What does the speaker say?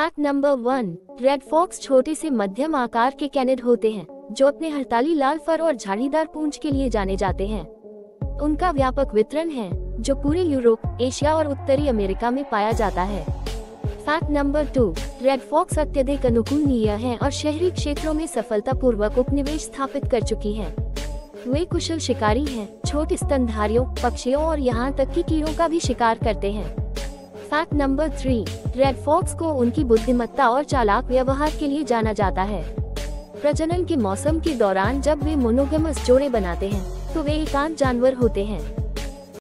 Fact number 1, red fox छोटे से मध्यम आकार के कैनिड होते हैं जो अपने हड़ताली लाल फर और झाड़ीदार पूंछ के लिए जाने जाते हैं। उनका व्यापक वितरण है जो पूरे यूरोप, एशिया और उत्तरी अमेरिका में पाया जाता है। फैक्ट नंबर 2, रेड फॉक्स अत्यधिक अनुकूलनीय हैं और शहरी क्षेत्रों में सफलतापूर्वक उपनिवेश स्थापित कर चुकी हैं। वे कुशल शिकारी हैं, छोटे स्तनधारियों, पक्षियों और यहाँ तक कि कीड़ों का भी शिकार करते हैं। फैक्ट नंबर 3, रेड फॉक्स को उनकी बुद्धिमत्ता और चालाक व्यवहार के लिए जाना जाता है। प्रजनन के मौसम के दौरान जब वे मोनोगेमस जोड़े बनाते हैं तो वे एकांत जानवर होते हैं।